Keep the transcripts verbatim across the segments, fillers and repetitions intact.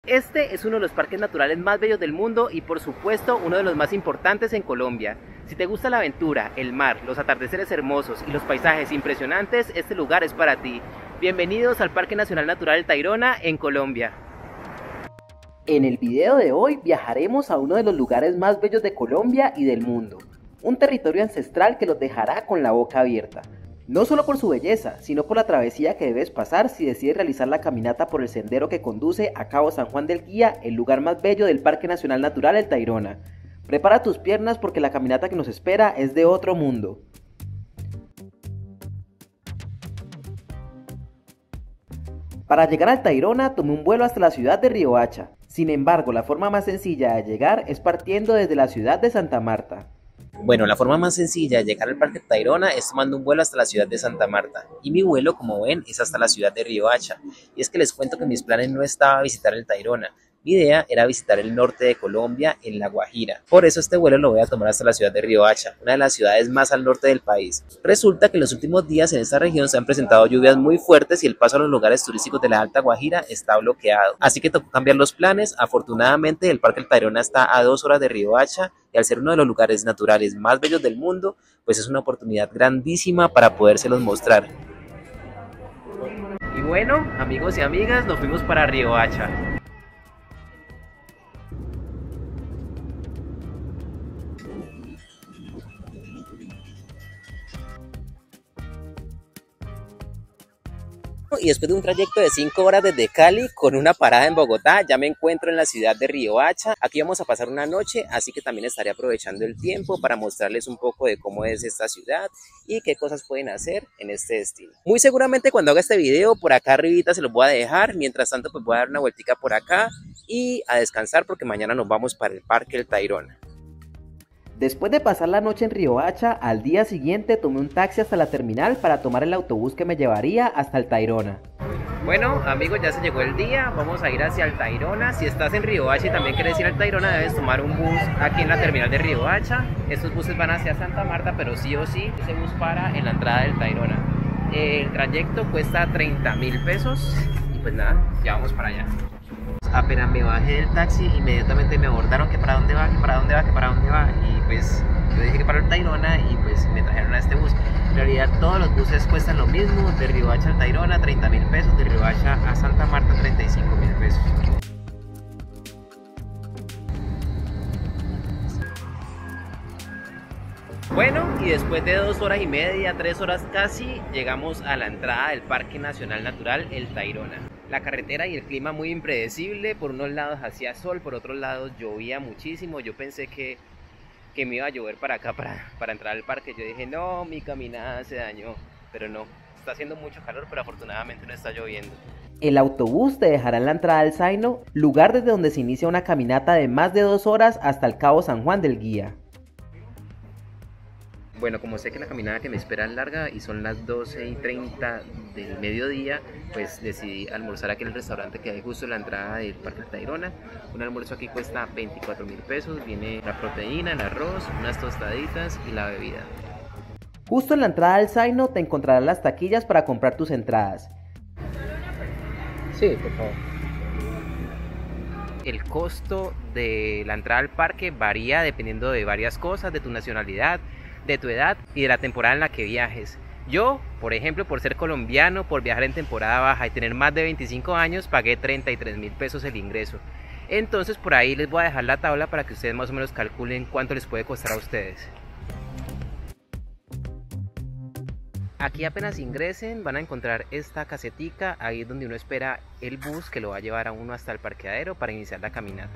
Este es uno de los parques naturales más bellos del mundo y por supuesto uno de los más importantes en Colombia. Si te gusta la aventura, el mar, los atardeceres hermosos y los paisajes impresionantes, este lugar es para ti. Bienvenidos al Parque Nacional Natural del Tayrona en Colombia. En el video de hoy viajaremos a uno de los lugares más bellos de Colombia y del mundo. Un territorio ancestral que los dejará con la boca abierta. No solo por su belleza, sino por la travesía que debes pasar si decides realizar la caminata por el sendero que conduce a Cabo San Juan del Guía, el lugar más bello del Parque Nacional Natural El Tayrona. Prepara tus piernas porque la caminata que nos espera es de otro mundo. Para llegar al Tayrona tomé un vuelo hasta la ciudad de Riohacha. Sin embargo, la forma más sencilla de llegar es partiendo desde la ciudad de Santa Marta. Bueno, la forma más sencilla de llegar al Parque Tayrona es tomando un vuelo hasta la ciudad de Santa Marta. Y mi vuelo, como ven, es hasta la ciudad de Riohacha. Y es que les cuento que mis planes no estaba visitar el Tayrona. Mi idea era visitar el norte de Colombia, en La Guajira. Por eso este vuelo lo voy a tomar hasta la ciudad de Riohacha, una de las ciudades más al norte del país. Resulta que en los últimos días en esta región se han presentado lluvias muy fuertes y el paso a los lugares turísticos de la Alta Guajira está bloqueado. Así que tocó cambiar los planes. Afortunadamente el Parque El Tayrona está a dos horas de Riohacha y al ser uno de los lugares naturales más bellos del mundo, pues es una oportunidad grandísima para podérselos mostrar. Y bueno, amigos y amigas, nos fuimos para Riohacha. Y después de un trayecto de cinco horas desde Cali con una parada en Bogotá, ya me encuentro en la ciudad de Riohacha. Aquí vamos a pasar una noche, así que también estaré aprovechando el tiempo para mostrarles un poco de cómo es esta ciudad y qué cosas pueden hacer en este destino. Muy seguramente cuando haga este video por acá arribita se los voy a dejar. Mientras tanto pues voy a dar una vueltica por acá y a descansar porque mañana nos vamos para el Parque El Tayrona. Después de pasar la noche en Riohacha, al día siguiente tomé un taxi hasta la terminal para tomar el autobús que me llevaría hasta el Tayrona. Bueno amigos, ya se llegó el día, vamos a ir hacia el Tayrona. Si estás en Riohacha y también quieres ir al Tayrona, debes tomar un bus aquí en la terminal de Riohacha. Estos buses van hacia Santa Marta, pero sí o sí, ese bus para en la entrada del Tayrona. El trayecto cuesta treinta mil pesos y pues nada, ya vamos para allá. Apenas me bajé del taxi, inmediatamente me abordaron que para dónde va, que para dónde va, que para dónde va. Y pues yo dije que para el Tayrona y pues me trajeron a este bus. En realidad todos los buses cuestan lo mismo, de Riohacha al Tayrona treinta mil pesos, de Riohacha a Santa Marta treinta y cinco mil pesos. Bueno, y después de dos horas y media, tres horas casi, llegamos a la entrada del Parque Nacional Natural El Tayrona. La carretera y el clima muy impredecible, por unos lados hacía sol, por otros lados llovía muchísimo. Yo pensé que, que me iba a llover para acá, para, para entrar al parque. Yo dije, no, mi caminada se dañó, pero no, está haciendo mucho calor, pero afortunadamente no está lloviendo. El autobús te dejará en la entrada del Zaino, lugar desde donde se inicia una caminata de más de dos horas hasta el Cabo San Juan del Guía. Bueno, como sé que la caminada que me espera es larga y son las doce y treinta del mediodía, pues decidí almorzar aquí en el restaurante que hay justo en la entrada del Parque Tayrona. Un almuerzo aquí cuesta veinticuatro mil pesos, viene la proteína, el arroz, unas tostaditas y la bebida. Justo en la entrada del Zaino te encontrarás las taquillas para comprar tus entradas. Sí, por favor. El costo de la entrada al parque varía dependiendo de varias cosas, de tu nacionalidad, de tu edad y de la temporada en la que viajes. Yo, por ejemplo, por ser colombiano, por viajar en temporada baja y tener más de veinticinco años, pagué treinta y tres mil pesos el ingreso. Entonces por ahí les voy a dejar la tabla para que ustedes más o menos calculen cuánto les puede costar a ustedes. Aquí apenas ingresen van a encontrar esta casetica, ahí es donde uno espera el bus que lo va a llevar a uno hasta el parqueadero para iniciar la caminata.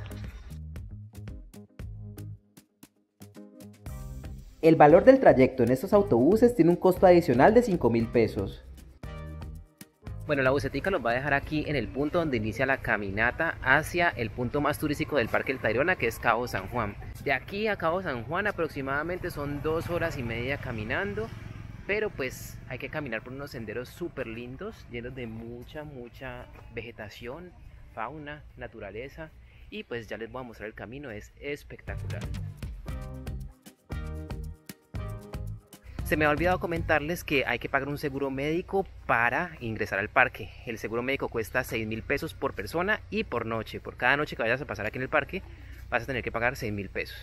El valor del trayecto en estos autobuses tiene un costo adicional de cinco mil pesos. Bueno, la busetica los va a dejar aquí en el punto donde inicia la caminata hacia el punto más turístico del Parque El Tayrona, que es Cabo San Juan. De aquí a Cabo San Juan aproximadamente son dos horas y media caminando, pero pues hay que caminar por unos senderos súper lindos, llenos de mucha, mucha vegetación, fauna, naturaleza, y pues ya les voy a mostrar el camino, es espectacular. Se me ha olvidado comentarles que hay que pagar un seguro médico para ingresar al parque. El seguro médico cuesta seis mil pesos por persona y por noche. Por cada noche que vayas a pasar aquí en el parque vas a tener que pagar seis mil pesos.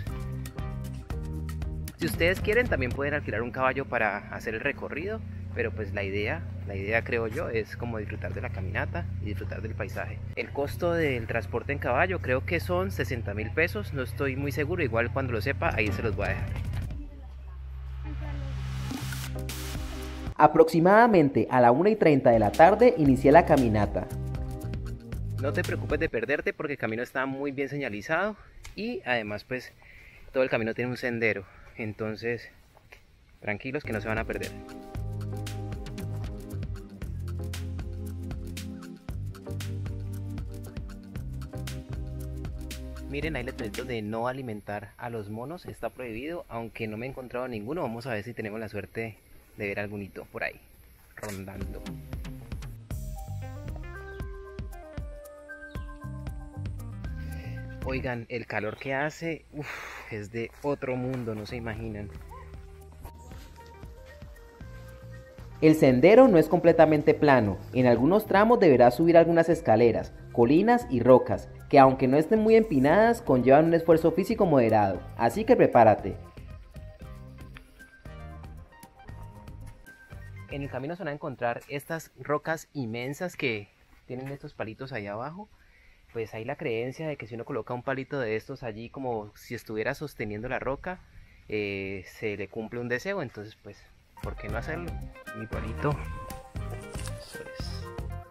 Si ustedes quieren también pueden alquilar un caballo para hacer el recorrido, pero pues la idea, la idea creo yo es como disfrutar de la caminata y disfrutar del paisaje. El costo del transporte en caballo creo que son sesenta mil pesos, no estoy muy seguro, igual cuando lo sepa ahí se los voy a dejar. Aproximadamente a la una y treinta de la tarde inicié la caminata. No te preocupes de perderte porque el camino está muy bien señalizado y además pues todo el camino tiene un sendero, entonces tranquilos que no se van a perder. Miren, hay letreritos de no alimentar a los monos, está prohibido, aunque no me he encontrado ninguno. Vamos a ver si tenemos la suerte de ver algunito por ahí, rondando. Oigan, el calor que hace, uf, es de otro mundo, no se imaginan. El sendero no es completamente plano, en algunos tramos deberás subir algunas escaleras, colinas y rocas, que aunque no estén muy empinadas, conllevan un esfuerzo físico moderado, así que prepárate. En el camino se van a encontrar estas rocas inmensas que tienen estos palitos ahí abajo. Pues hay la creencia de que si uno coloca un palito de estos allí como si estuviera sosteniendo la roca, eh, se le cumple un deseo, entonces pues, ¿por qué no hacerlo? Mi palito. Eso es.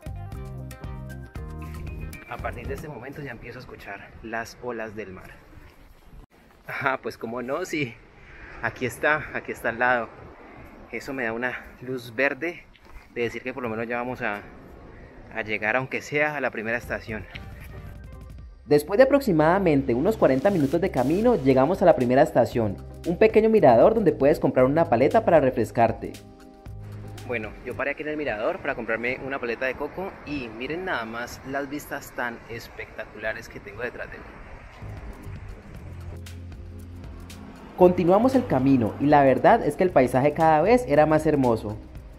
A partir de este momento ya empiezo a escuchar las olas del mar. Ajá, pues como no, sí, aquí está, aquí está al lado. Eso me da una luz verde de decir que por lo menos ya vamos a, a llegar, aunque sea a la primera estación. Después de aproximadamente unos cuarenta minutos de camino, llegamos a la primera estación, un pequeño mirador donde puedes comprar una paleta para refrescarte. Bueno, yo paré aquí en el mirador para comprarme una paleta de coco y miren nada más las vistas tan espectaculares que tengo detrás de mí. Continuamos el camino y la verdad es que el paisaje cada vez era más hermoso.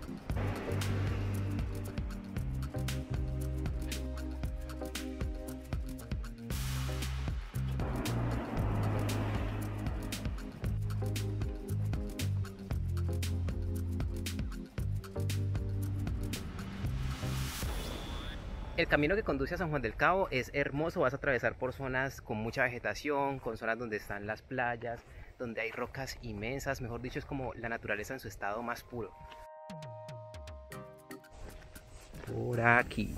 El camino que conduce a San Juan del Cabo es hermoso, vas a atravesar por zonas con mucha vegetación, con zonas donde están las playas, donde hay rocas inmensas, mejor dicho es como la naturaleza en su estado más puro. Por aquí.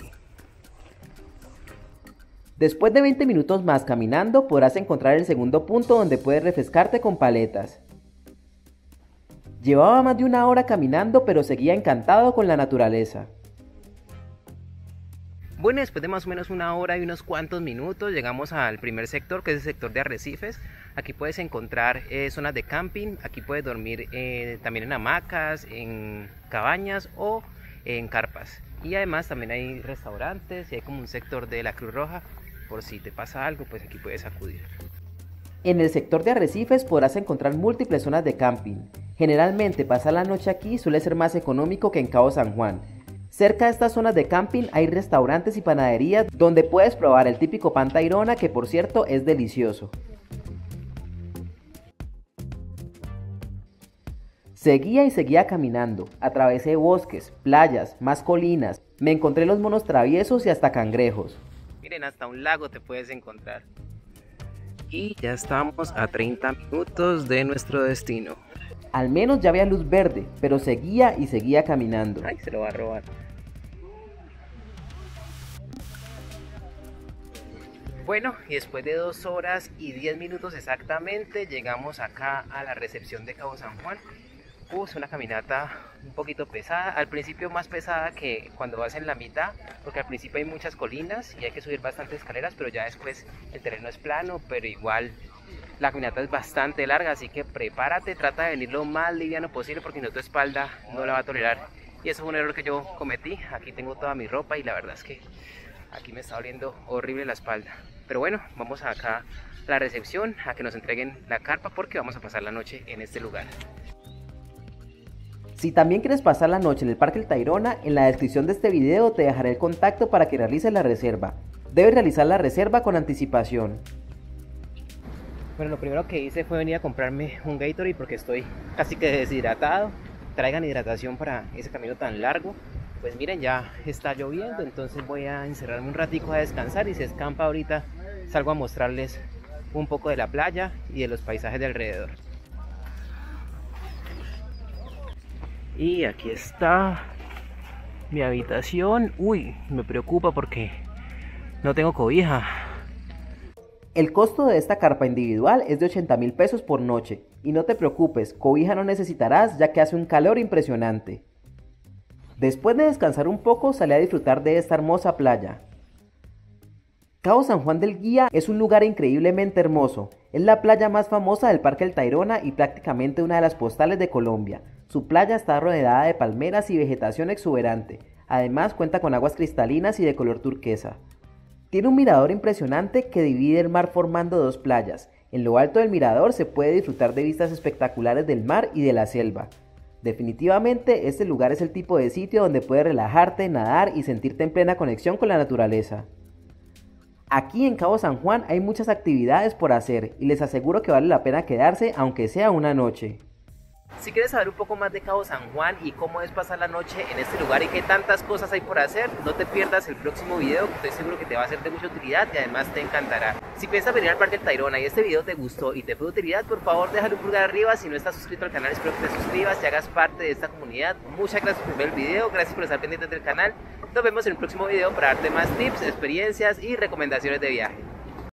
Después de veinte minutos más caminando podrás encontrar el segundo punto donde puedes refrescarte con paletas. Llevaba más de una hora caminando pero seguía encantado con la naturaleza. Bueno, después de más o menos una hora y unos cuantos minutos llegamos al primer sector, que es el sector de arrecifes. Aquí puedes encontrar eh, zonas de camping, aquí puedes dormir eh, también en hamacas, en cabañas o en carpas. Y además también hay restaurantes y hay como un sector de la Cruz Roja, por si te pasa algo, pues aquí puedes acudir. En el sector de arrecifes podrás encontrar múltiples zonas de camping. Generalmente pasar la noche aquí suele ser más económico que en Cabo San Juan. Cerca de estas zonas de camping hay restaurantes y panaderías donde puedes probar el típico pan Tayrona, que por cierto es delicioso. Seguía y seguía caminando, atravesé bosques, playas, más colinas, me encontré los monos traviesos y hasta cangrejos. Miren, hasta un lago te puedes encontrar. Y ya estamos a treinta minutos de nuestro destino. Al menos ya había luz verde, pero seguía y seguía caminando. Ay, se lo va a robar. Bueno, y después de dos horas y diez minutos exactamente, llegamos acá a la recepción de Cabo San Juan. Uh, es una caminata un poquito pesada, al principio más pesada que cuando vas en la mitad, porque al principio hay muchas colinas y hay que subir bastantes escaleras, pero ya después el terreno es plano, pero igual la caminata es bastante larga, así que prepárate, trata de venir lo más liviano posible porque si no tu espalda no la va a tolerar. Y eso es un error que yo cometí. Aquí tengo toda mi ropa y la verdad es que aquí me está doliendo horrible la espalda. Pero bueno, vamos acá a la recepción a que nos entreguen la carpa porque vamos a pasar la noche en este lugar. Si también quieres pasar la noche en el Parque El Tayrona, en la descripción de este video te dejaré el contacto para que realices la reserva. Debes realizar la reserva con anticipación. Bueno, lo primero que hice fue venir a comprarme un Gatorade porque estoy casi que deshidratado. Traigan hidratación para ese camino tan largo. Pues miren, ya está lloviendo, entonces voy a encerrarme un ratico a descansar y si escampa ahorita salgo a mostrarles un poco de la playa y de los paisajes de alrededor. Y aquí está mi habitación. Uy, me preocupa porque no tengo cobija. El costo de esta carpa individual es de ochenta mil pesos por noche. Y no te preocupes, cobija no necesitarás ya que hace un calor impresionante. Después de descansar un poco, salí a disfrutar de esta hermosa playa. Cabo San Juan del Guía es un lugar increíblemente hermoso. Es la playa más famosa del Parque El Tayrona y prácticamente una de las postales de Colombia. Su playa está rodeada de palmeras y vegetación exuberante. Además cuenta con aguas cristalinas y de color turquesa. Tiene un mirador impresionante que divide el mar formando dos playas. En lo alto del mirador se puede disfrutar de vistas espectaculares del mar y de la selva. Definitivamente este lugar es el tipo de sitio donde puedes relajarte, nadar y sentirte en plena conexión con la naturaleza. Aquí en Cabo San Juan hay muchas actividades por hacer y les aseguro que vale la pena quedarse aunque sea una noche. Si quieres saber un poco más de Cabo San Juan y cómo es pasar la noche en este lugar y qué tantas cosas hay por hacer, no te pierdas el próximo video que estoy seguro que te va a ser de mucha utilidad y además te encantará. Si piensas venir al Parque El Tayrona y este video te gustó y te fue de utilidad, por favor déjale un pulgar arriba. Si no estás suscrito al canal, espero que te suscribas y hagas parte de esta comunidad. Muchas gracias por ver el video, gracias por estar pendientes del canal. Nos vemos en el próximo video para darte más tips, experiencias y recomendaciones de viaje.